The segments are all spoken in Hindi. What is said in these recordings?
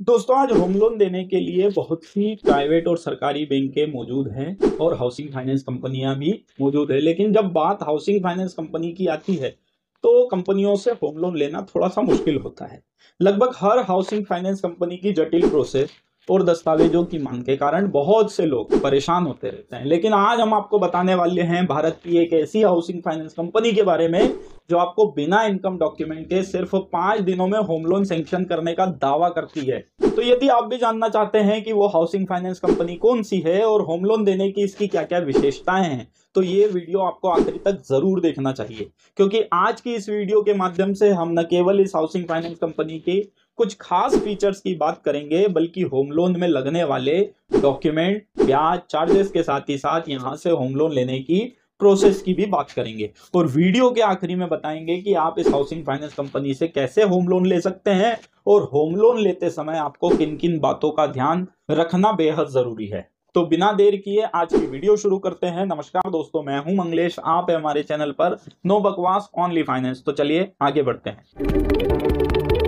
दोस्तों आज होम लोन देने के लिए बहुत सी प्राइवेट और सरकारी बैंकें मौजूद हैं और हाउसिंग फाइनेंस कंपनियां भी मौजूद है। लेकिन जब बात हाउसिंग फाइनेंस कंपनी की आती है तो कंपनियों से होम लोन लेना थोड़ा सा मुश्किल होता है। लगभग हर हाउसिंग फाइनेंस कंपनी की जटिल प्रोसेस और दस्तावेजों की मांग के कारण बहुत से लोग परेशान होते रहते हैं। लेकिन आज हम आपको बताने वाले हैं भारत की एक ऐसी हाउसिंग फाइनेंस कंपनी के बारे में जो आपको बिना इनकम डॉक्यूमेंट के सिर्फ 5 दिनों में होम लोन सैंक्शन करने का दावा करती है। तो यदि आप भी जानना चाहते हैं कि वो हाउसिंग फाइनेंस कंपनी कौन सी है और होम लोन देने की इसकी क्या क्या विशेषताएं हैं, तो ये वीडियो आपको आखिरी तक जरूर देखना चाहिए, क्योंकि आज की इस वीडियो के माध्यम से हम न केवल इस हाउसिंग फाइनेंस कंपनी के कुछ खास फीचर्स की बात करेंगे, बल्कि होम लोन में लगने वाले डॉक्यूमेंट, ब्याज, चार्जेस के साथ ही साथ यहां से होम लोन लेने की प्रोसेस की भी बात करेंगे। और वीडियो के आखिरी में बताएंगे कि आप इस हाउसिंग फाइनेंस कंपनी से कैसे होम लोन ले सकते हैं और होम लोन लेते समय आपको किन किन बातों का ध्यान रखना बेहद जरूरी है। तो बिना देर किए आज की वीडियो शुरू करते हैं। नमस्कार दोस्तों, मैं हूं मंगलेश, आप है हमारे चैनल पर नो बकवास ओनली फाइनेंस। तो चलिए आगे बढ़ते हैं।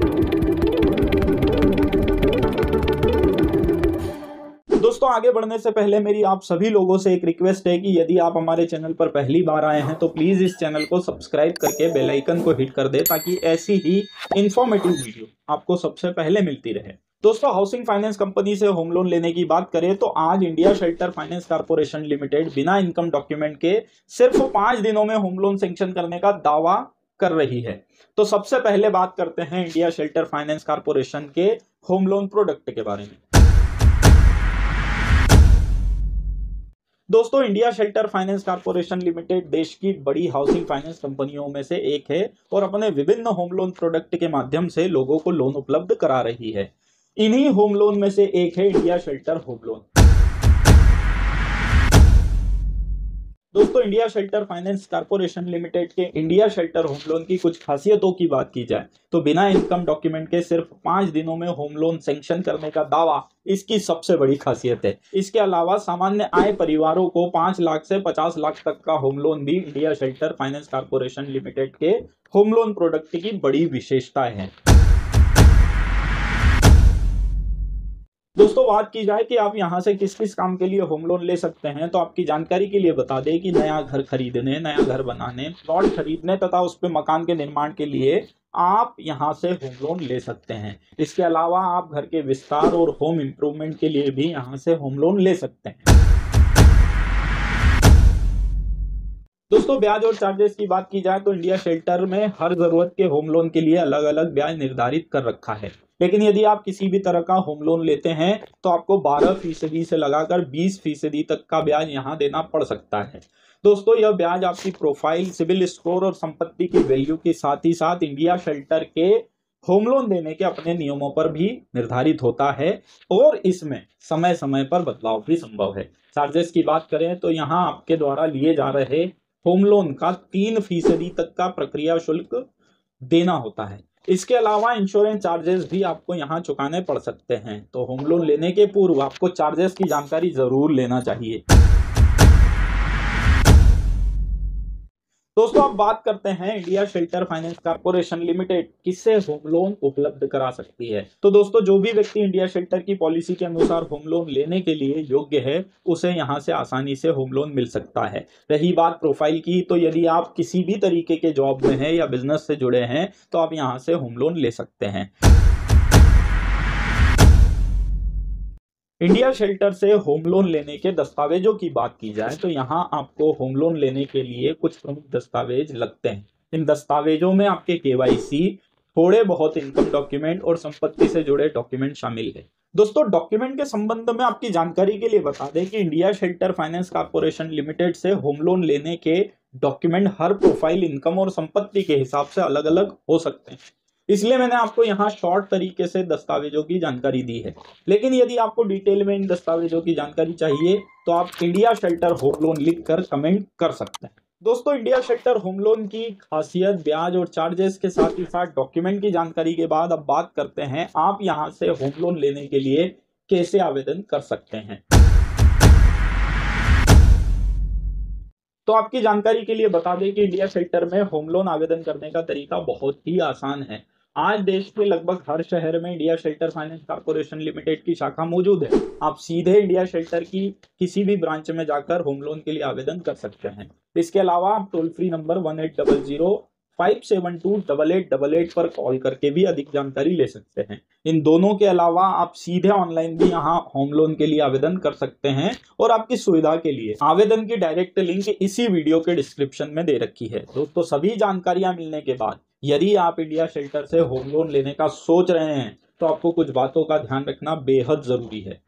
दोस्तों आगे बढ़ने से पहले मेरी आप सभी लोगों से एक रिक्वेस्ट है कि यदि आप हमारे चैनल पर पहली बार आए हैं तो प्लीज इस चैनल को सब्सक्राइब करके बेल आइकन को हिट कर दे, ताकि ऐसी ही इंफॉर्मेटिव वीडियो आपको सबसे पहले मिलती रहे। दोस्तों हाउसिंग फाइनेंस कंपनी से होम लोन लेने की बात करें तो आज India Shelter Finance Corporation Limited बिना इनकम डॉक्यूमेंट के सिर्फ 5 दिनों में होम लोन सैंक्शन करने का दावा कर रही है। तो सबसे पहले बात करते हैं इंडिया शेल्टर फाइनेंस कॉर्पोरेशन के होम लोन प्रोडक्ट के बारे में। दोस्तों India Shelter Finance Corporation Limited देश की बड़ी हाउसिंग फाइनेंस कंपनियों में से एक है और अपने विभिन्न होम लोन प्रोडक्ट के माध्यम से लोगों को लोन उपलब्ध करा रही है। इन्हीं होम लोन में से एक है इंडिया शेल्टर होम लोन। दोस्तों India Shelter Finance Corporation Limited के इंडिया शेल्टर होम लोन की कुछ खासियतों की बात की जाए तो बिना इनकम डॉक्यूमेंट के सिर्फ 5 दिनों में होम लोन सैंक्शन करने का दावा इसकी सबसे बड़ी खासियत है। इसके अलावा सामान्य आय परिवारों को 5 लाख से 50 लाख तक का होम लोन भी India Shelter Finance Corporation Limited के होम लोन प्रोडक्ट की बड़ी विशेषताएं हैं। दोस्तों बात की जाए कि आप यहां से किस किस काम के लिए होम लोन ले सकते हैं, तो आपकी जानकारी के लिए बता दें कि नया घर खरीदने, नया घर बनाने, प्लॉट खरीदने तथा उस पर मकान के निर्माण के लिए आप यहां से होम लोन ले सकते हैं। इसके अलावा आप घर के विस्तार और होम इंप्रूवमेंट के लिए भी यहां से होम लोन ले सकते हैं। दोस्तों ब्याज और चार्जेस की बात की जाए तो इंडिया शेल्टर में हर जरूरत के होम लोन के लिए अलग अलग ब्याज निर्धारित कर रखा है। लेकिन यदि आप किसी भी तरह का होम लोन लेते हैं तो आपको 12% से लगाकर 20% तक का ब्याज यहां देना पड़ सकता है। दोस्तों यह ब्याज आपकी प्रोफाइल, सिबिल स्कोर और संपत्ति की वैल्यू के साथ ही साथ इंडिया शेल्टर के होम लोन देने के अपने नियमों पर भी निर्धारित होता है और इसमें समय समय पर बदलाव भी संभव है। चार्जेस की बात करें तो यहाँ आपके द्वारा लिए जा रहे होम लोन का 3% तक का प्रक्रिया शुल्क देना होता है। इसके अलावा इंश्योरेंस चार्जेस भी आपको यहाँ चुकाने पड़ सकते हैं। तो होम लोन लेने के पूर्व आपको चार्जेस की जानकारी जरूर लेना चाहिए। दोस्तों अब बात करते हैं India Shelter Finance Corporation Limited किससे होम लोन उपलब्ध करा सकती है। तो दोस्तों जो भी व्यक्ति इंडिया शेल्टर की पॉलिसी के अनुसार होम लोन लेने के लिए योग्य है उसे यहां से आसानी से होम लोन मिल सकता है। रही बात प्रोफाइल की, तो यदि आप किसी भी तरीके के जॉब में हैं या बिजनेस से जुड़े हैं तो आप यहां से होम लोन ले सकते हैं। इंडिया शेल्टर से होम लोन लेने के दस्तावेजों की बात की जाए तो यहाँ आपको होम लोन लेने के लिए कुछ प्रमुख दस्तावेज लगते हैं। इन दस्तावेजों में आपके केवाईसी, थोड़े बहुत इनकम डॉक्यूमेंट और संपत्ति से जुड़े डॉक्यूमेंट शामिल है। दोस्तों डॉक्यूमेंट के संबंध में आपकी जानकारी के लिए बता दें कि India Shelter Finance Corporation Limited से होम लोन लेने के डॉक्यूमेंट हर प्रोफाइल, इनकम और संपत्ति के हिसाब से अलग अलग हो सकते हैं। इसलिए मैंने आपको यहाँ शॉर्ट तरीके से दस्तावेजों की जानकारी दी है। लेकिन यदि आपको डिटेल में इन दस्तावेजों की जानकारी चाहिए तो आप इंडिया शेल्टर होम लोन लिखकर कमेंट कर सकते हैं। दोस्तों इंडिया शेल्टर होम लोन की खासियत, ब्याज और चार्जेस के साथ ही साथ डॉक्यूमेंट की जानकारी के बाद अब बात करते हैं आप यहाँ से होम लोन लेने के लिए कैसे आवेदन कर सकते हैं। तो आपकी जानकारी के लिए बता दें कि इंडिया शेल्टर में होम लोन आवेदन करने का तरीका बहुत ही आसान है। आज देश के लगभग हर शहर में India Shelter Finance Corporation Limited की शाखा मौजूद है। आप सीधे इंडिया शेल्टर की किसी भी ब्रांच में जाकर होम लोन के लिए आवेदन कर सकते हैं। इसके अलावा आप टोल फ्री नंबर 1800-572-8888 पर कॉल करके भी अधिक जानकारी ले सकते हैं। इन दोनों के अलावा आप सीधे ऑनलाइन भी यहाँ होम लोन के लिए आवेदन कर सकते हैं और आपकी सुविधा के लिए आवेदन की डायरेक्ट लिंक इसी वीडियो के डिस्क्रिप्शन में दे रखी है। दोस्तों, सभी जानकारियां मिलने के बाद यदि आप इंडिया शेल्टर से होम लोन लेने का सोच रहे हैं तो आपको कुछ बातों का ध्यान रखना बेहद जरूरी है।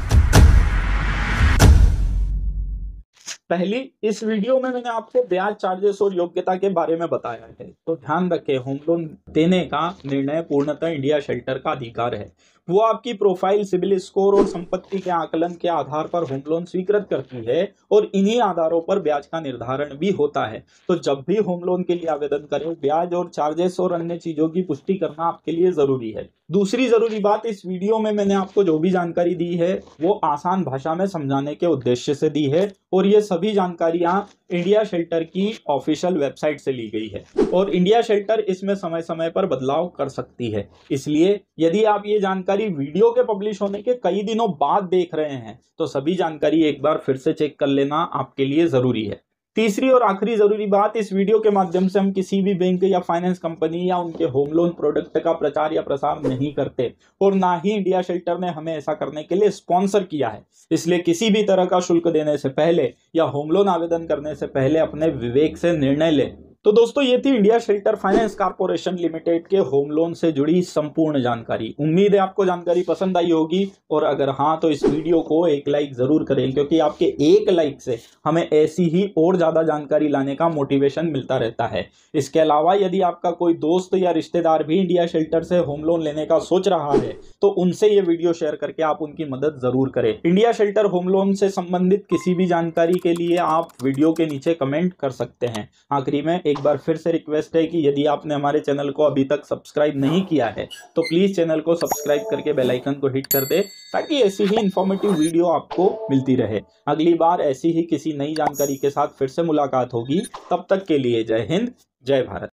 पहली, इस वीडियो में मैंने आपको ब्याज चार्जेस और योग्यता के बारे में बताया है, तो ध्यान रखें, होम लोन देने का निर्णय पूर्णतः इंडिया शेल्टर का अधिकार है। वो आपकी प्रोफाइल, सिबिल स्कोर और संपत्ति के आकलन के आधार पर होम लोन स्वीकृत करती है और इन्हीं आधारों पर ब्याज का निर्धारण भी होता है। तो जब भी होम लोन के लिए आवेदन करें, ब्याज और चार्जेस और अन्य चीजों की पुष्टि करना आपके लिए जरूरी है। दूसरी जरूरी बात, इस वीडियो में मैंने आपको जो भी जानकारी दी है वो आसान भाषा में समझाने के उद्देश्य से दी है और ये सभी जानकारियां इंडिया शेल्टर की ऑफिशियल वेबसाइट से ली गई है और इंडिया शेल्टर इसमें समय समय पर बदलाव कर सकती है। इसलिए यदि आप ये जानकारी वीडियो के पब्लिश होने के कई दिनों बाद देख रहे हैं तो सभी जानकारी एक बार फिर से चेक कर लेना आपके लिए जरूरी है। तीसरी और आखिरी जरूरी बात, इस वीडियो के माध्यम से हम किसी भी बैंक या फाइनेंस कंपनी या उनके होम लोन प्रोडक्ट का प्रचार या प्रसार नहीं करते और ना ही इंडिया शेल्टर ने हमें ऐसा करने के लिए स्पॉन्सर किया है। इसलिए किसी भी तरह का शुल्क देने से पहले या होम लोन आवेदन करने से पहले अपने विवेक से निर्णय लें। तो दोस्तों, ये थी India Shelter Finance Corporation Limited के होम लोन से जुड़ी संपूर्ण जानकारी। उम्मीद है आपको जानकारी पसंद आई होगी और अगर हाँ तो इस वीडियो को एक लाइक जरूर करें, क्योंकि आपके एक लाइक से हमें ऐसी ही और ज्यादा जानकारी लाने का मोटिवेशन मिलता रहता है। इसके अलावा यदि आपका कोई दोस्त या रिश्तेदार भी इंडिया शेल्टर से होम लोन लेने का सोच रहा है तो उनसे ये वीडियो शेयर करके आप उनकी मदद जरूर करें। इंडिया शेल्टर होम लोन से संबंधित किसी भी जानकारी के लिए आप वीडियो के नीचे कमेंट कर सकते हैं। आखिरी में एक बार फिर से रिक्वेस्ट है कि यदि आपने हमारे चैनल को अभी तक सब्सक्राइब नहीं किया है तो प्लीज चैनल को सब्सक्राइब करके बेल आइकन को हिट कर दे, ताकि ऐसी ही इंफॉर्मेटिव वीडियो आपको मिलती रहे। अगली बार ऐसी ही किसी नई जानकारी के साथ फिर से मुलाकात होगी। तब तक के लिए जय हिंद, जय भारत।